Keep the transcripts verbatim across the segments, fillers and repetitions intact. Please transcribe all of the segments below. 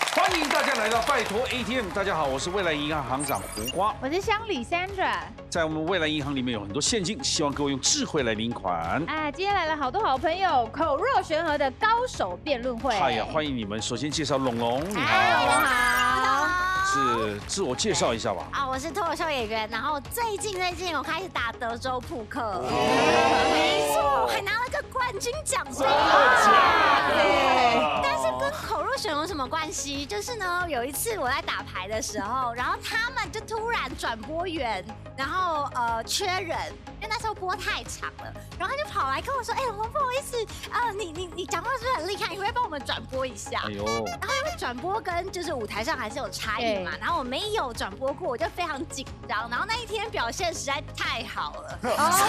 欢迎大家来到拜托 A T M。大家好，我是未来银行行长胡瓜， 我是乡里 Sandra。 在我们未来银行里面有很多现金，希望各位用智慧来领款。 啊，今天来了好多好朋友，口若悬河的高手辩论会。 哎呀，欢迎你们！首先介绍龙龙，你好。 嗨，龙好。 是自我介绍一下吧。 啊，我是脱口秀演员，然后最近最近我开始打德州扑克，没错，还拿了个冠军奖杯。但是跟口若悬河有什么关系？就是呢，有一次我在打牌的时候，然后他们就突然转播员，然后呃缺人，因为那时候播太长了，然后他就跑来跟我说：“哎、欸，我不好意思啊，你你你讲话是不是很厉害？你会帮我们转播一下？”哎呦，然后因为转播跟就是舞台上还是有差异嘛，然后我没有转播过，我就非常紧张，然后那一天表现实在太好了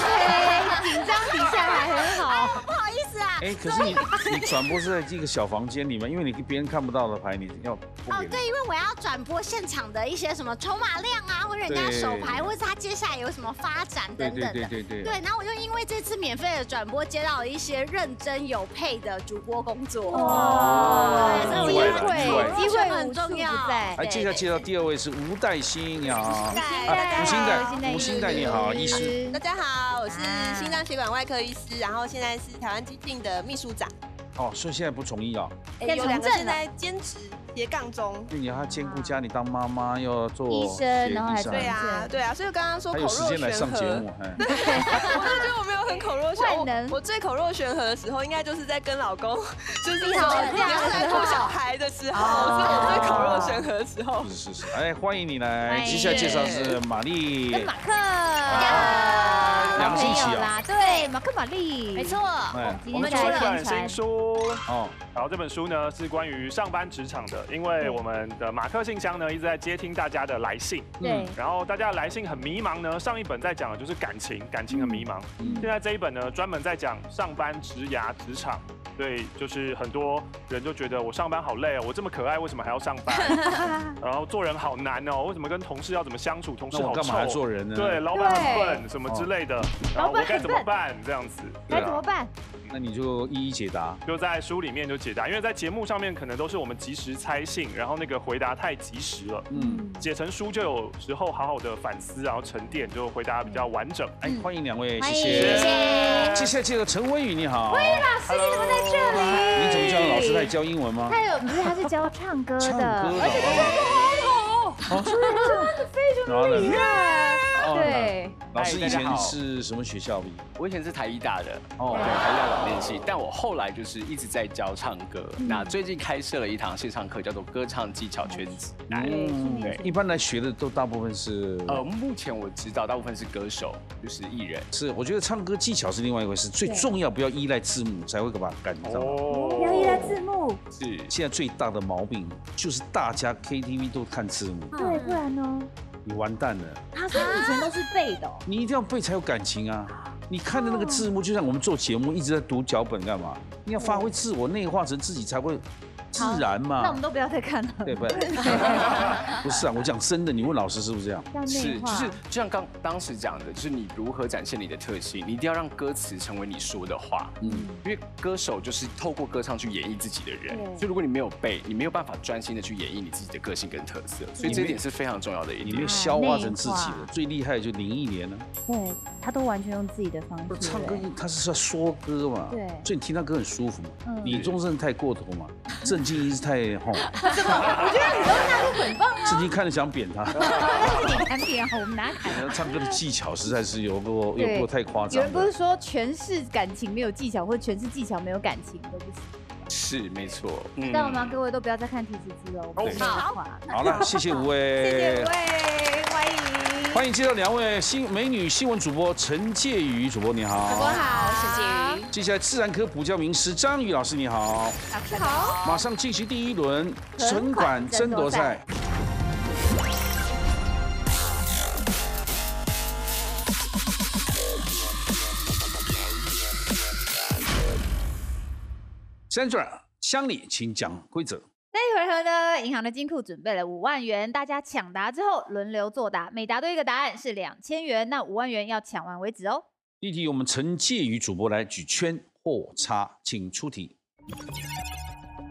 ，OK， 紧张底下还很好， 哎、不好意思啊。 哎，可是你你转播是在这个小房间里面，因为你别人看不到的牌，你要哦，对，因为我要转播现场的一些什么筹码量啊，或者人家手牌，或者是他接下来有什么发展等等的。 对对对对对，然后我就因为这次免费的转播，接到了一些认真有配的主播工作。 哦，机会机会很重要。 来，接下来介绍第二位是吴代欣，你好。 吴欣代，吴欣代你好，医师。 大家好，我是心脏血管外科医师，然后现在是台湾基进的秘书长。 哦，所以现在不从医啊？ 有两个现在兼职斜杠中。 因为你要兼顾家里当妈妈，又要做医生，然后还对啊，对啊，所以我刚刚说口若悬河， 还有时间来上节目， 对，我就觉得我没有很口若悬河。 我最口若悬河的时候，应该就是在跟老公就是吵架你要来顾小孩的时候，所以我最口若悬河的时候。 是是是，哎，欢迎你来。接下来介绍是玛丽跟马克， 两个星期啊，对，马克玛丽， 没错。 我们出了本新书哦， 然后这本书呢是关于上班职场的，因为我们的马克信箱呢一直在接听大家的来信， 对， 然后大家的来信很迷茫呢，上一本在讲的就是感情，感情很迷茫，现在这一本呢专门在讲上班、职涯、职场。对，就是很多人就觉得我上班好累哦，我这么可爱，为什么还要上班？然后做人好难哦，为什么跟同事要怎么相处？同事好臭， 干嘛做人呢？ 对，老板很笨，什么之类的，然后我该怎么办？这样子， 该怎么办？ 那你就一一解答， 就在书里面就解答，因为在节目上面可能都是我们即时猜信，然后那个回答太及时了，嗯，写成书就有时候好好的反思，然后沉淀，就回答比较完整。 哎，欢迎两位，谢谢。 接下来介绍陈威宇，你好。 威宇老师，你怎么在这里？ 你怎么教老师在教英文吗？ 他有，不是，他是教唱歌的， 唱歌的， 而且他唱歌好好，真的非常的厉害。对， 老师以前是什么学校毕业？ 我以前是台医大的，哦，对，台医大广电系，但我后来就是一直在教唱歌。那最近开设了一堂线上课，叫做歌唱技巧圈子。 嗯，对，一般来学的都大部分是， 呃，目前我知道大部分是歌手，就是艺人。 是，我觉得唱歌技巧是另外一回事，最重要不要依赖字幕，才会把它感觉到。 哦，不要依赖字幕。 是， 现在最大的毛病就是大家 K T V 都看字幕。 对，不然呢？ 你完蛋了！ 他说以前都是背的， 你一定要背才有感情啊！你看的那个字幕，就像我们做节目一直在读脚本干嘛？你要发挥自我，内化成自己才会自然嘛。 那我们都不要再看了， 对不对？不是啊，我讲真的，你问老师是不是这样？ 是，就是就像刚当时讲的，就是你如何展现你的特性，你一定要让歌词成为你说的话。嗯，因为歌手就是透过歌唱去演绎自己的人，所以如果你没有背，你没有办法专心的去演绎你自己的个性跟特色，所以这一点是非常重要的一点。 你没有消化成自己的，最厉害的就林忆莲了。 对，他都完全用自己的方式。 唱歌他是在说歌嘛，对，所以你听他歌很舒服嘛。李宗盛太过头嘛，郑敬一是太吼。 我觉得你都那都很棒啊。 郑敬看了想扁他。 那是你敢扁啊，我们哪敢？ 唱歌的技巧实在是有过有过太夸张。 有人不是说诠释感情没有技巧，或者诠释技巧没有感情都不行。 是没错， 知道吗？各位都不要再看提词机了。 好，好了，谢谢五位， 谢谢五位，欢迎， 欢迎介绍两位新美女新闻主播陈介瑜主播，你好， 主播好，我是介瑜。 接下来自然科补教名师张宇老师，你好， 老师好。 马上进行第一轮存款争夺赛。Sandra， 乡里，请讲规则。 这一回合呢，银行的金库准备了五万元，大家抢答之后轮流作答，每答对一个答案是两千元，那五万元要抢完为止哦。 第一题，我们陈介瑜主播来举圈或叉，请出题。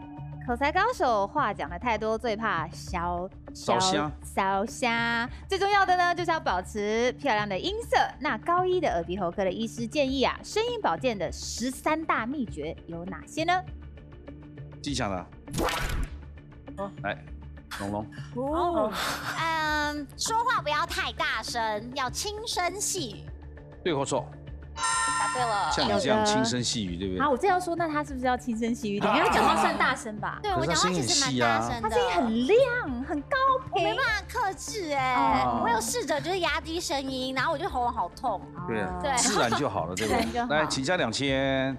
口才高手，话讲的太多，最怕烧烧香烧香。最重要的呢，就是要保持漂亮的音色。那高一的耳鼻喉科的医师建议啊，声音保健的十三大秘诀有哪些呢？ 记下了。来，龙龙。 哦，嗯，说话不要太大声，要轻声细语。 对或错？ 答对了。 像你这样轻声细语，对不对？ 好，我正要说，那他是不是要轻声细语一点？因为他讲话算大声吧？ 对我讲话其实蛮大声的， 他声音很亮，很高频， 我没办法克制哎。我有试着就是压低声音，然后我就喉咙好痛。 对啊， 对， 自然就好了，对不对？来，请加两千。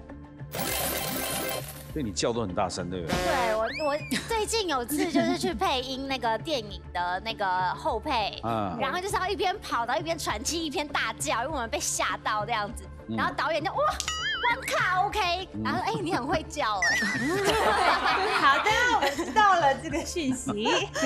对你叫都很大声，对不对？ 对我，我最近有次就是去配音那个电影的那个后配， 嗯然后就是要一边跑，然后一边喘气，一边大叫，因为我们被吓到这样子。然后导演就哇，万卡 OK， 然后哎，你很会叫哎。 好的，我们知道了这个讯息。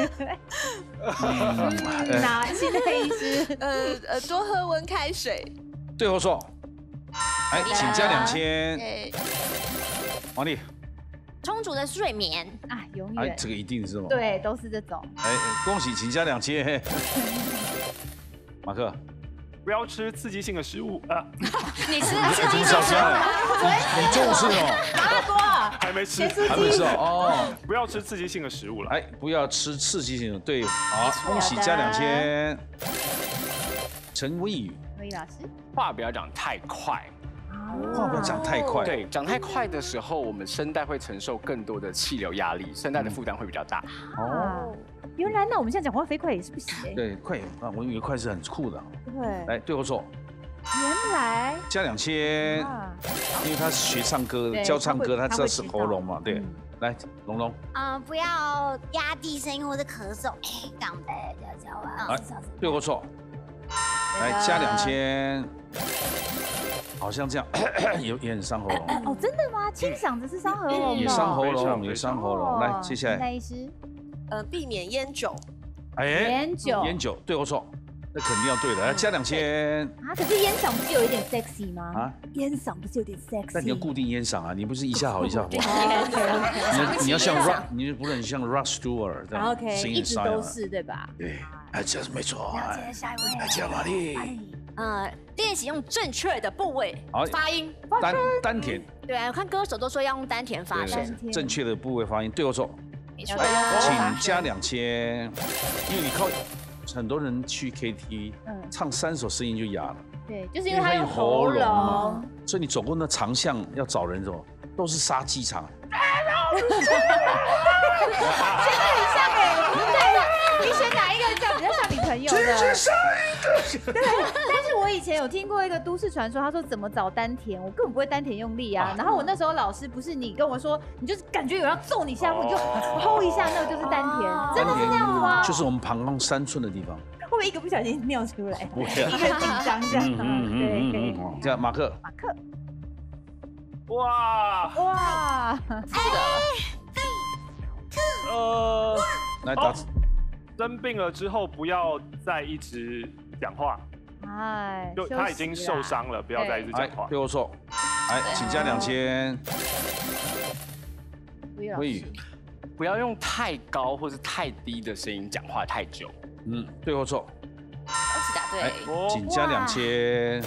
那现在医师， 呃呃，多喝温开水。 对或错？哎，请加两千。 哎， 王丽。 充足的睡眠啊，永哎， 远。 这个一定是吗？ 对，都是这种。 哎，恭喜，请加两千。马克。 不要吃刺激性的食物啊！ 你吃刺激性的食物？ 你中午吃什么？ 麻锅还没吃， 还没吃哦。 不要吃刺激性的食物了。 哎，不要吃刺激性的，对，好，恭喜加两千。陈威宇， 威老师， 话不要讲太快。 话不要讲太快。 对，讲太快的时候，我们声带会承受更多的气流压力，声带的负担会比较大。 哦，原来那我们现在讲话飞快也是不行哎。 对，快啊！我以为快是很酷的。 对。 来，对或错？ 原来加两千，因为他是学唱歌的，教唱歌，他知道是喉咙嘛，对。来，龙龙。 嗯，不要压低声音或者咳嗽，哎，这样哎，这样这样。 来，对或错？来，加两千。好像这样也也很伤喉咙哦，真的吗？清嗓子是伤喉咙， 也伤喉咙，也伤喉咙。来，接下来， 赖医师， 呃，避免烟酒。 哎， 烟酒， 烟酒，对或错？那肯定要对的，来加两千。 啊，可是烟嗓不是有一点 sexy 吗？ 啊， 烟嗓不是有点 sexy？ 但你要固定烟嗓啊，你不是一下好一下不好。你你要像 rock， 你不能像 Rod Stewart 这样 ，OK， 一直都是对吧？ 对，哎，这是没错。 了解，下一位， 来加玛丽。 呃，练习用正确的部位发音， 丹丹田。 对啊，我看歌手都说要用丹田发声， 正确的部位发音，对或错？ 没错。 请加两千，因为你靠很多人去 K T， 唱三首声音就哑了。 对，就是因为他有喉咙， 所以你走过那长巷要找人什么，都是杀鸡场。 真的很像哎，对，你选哪一个这样比较像你朋友的？对，但是我以前有听过一个都市传说，他说怎么找丹田，我根本不会丹田用力啊。然后我那时候老师不是你跟我说，你就是感觉有人要揍你下腹，你就吼一下，那个就是丹田，真的是这样子吗？ 就是我们膀胱三寸的地方。 会不会一个不小心尿出来？ 不会， 一个紧张这样。 嗯嗯嗯嗯嗯，这样马克。 马克。 哇哇！ 呃， 来打。 生病了之后不要再一直讲话。 哎， 就他已经受伤了，不要再一直讲话。 对我错，来，请加两千。 威宇， 不要用太高或是太低的声音讲话太久。 嗯，对或错？ 我是答对。 请加两千。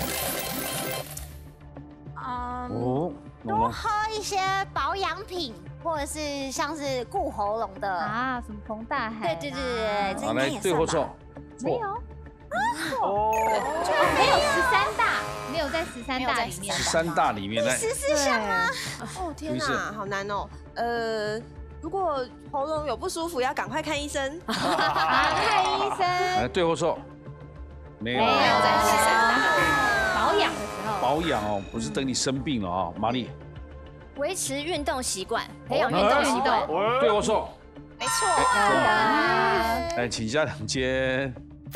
嗯， 哦， 多喝一些保养品，或者是像是顾喉咙的啊，什么彭大海。 对对对对，这应该也算吧。 对或错？ 没有。 哦， 没有十三大，没有在十三大里面。 十三大里面来。 十四项吗？ 哦天哪，好难哦。呃，如果喉咙有不舒服，要赶快看医生。 看医生。 哎，对或错？没有。 没有在十三大。保养的时候。 保养哦，不是等你生病了啊，玛丽。 维持运动习惯，培养运动习惯。 对或错？ 没错。 来，请加两千。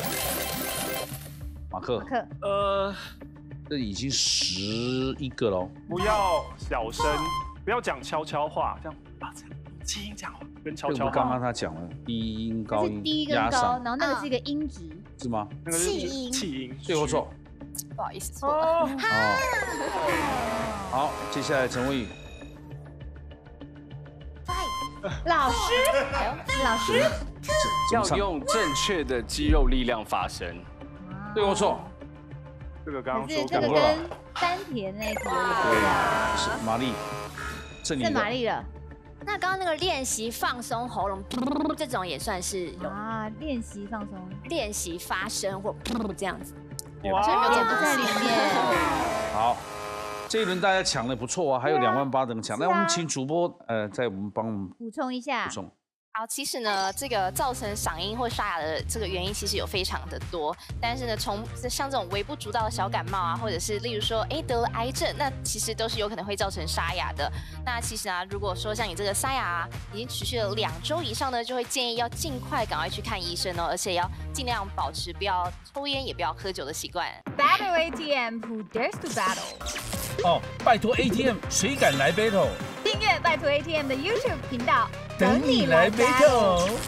马克， 马克， 呃， 这已经十一个喽。 不要小声，不要讲悄悄话，这样把气音讲话跟悄悄话。 刚刚他讲了低音、高音、 低跟高，然后那个是一个音值， 是吗？ 那个是气音， 气音。 对或错？ 不好意思，错了。 哦，好，接下来陈威宇。 老师，老师， 要用正确的肌肉力量发声。 对或错？ 这个刚刚说可是这个过了。 跟丹田那一题有点不一样。 是玛丽，是你是玛的。 丽了那刚刚那个练习放松喉咙，这种也算是有啊！练习放松， 练习发声或这样子。 哇所以没有也不在里面。 好，这一轮大家抢的不错啊，还有两万八等抢。那我们请主播呃，在我们帮我们补充一下补，充。 好，其实呢，这个造成嗓音或沙哑的这个原因其实有非常的多，但是呢，从像这种微不足道的小感冒啊，或者是例如说，哎得了癌症，那其实都是有可能会造成沙哑的。那其实啊，如果说像你这个沙哑啊，已经持续了两周以上呢，就会建议要尽快赶快去看医生哦，而且要尽量保持不要抽烟也不要喝酒的习惯。 Battle A T M，Who dares to battle？ 哦，拜托 A T M， 谁敢来 battle？ 订阅拜托 A T M 的 YouTube 频道， 等你来 battle。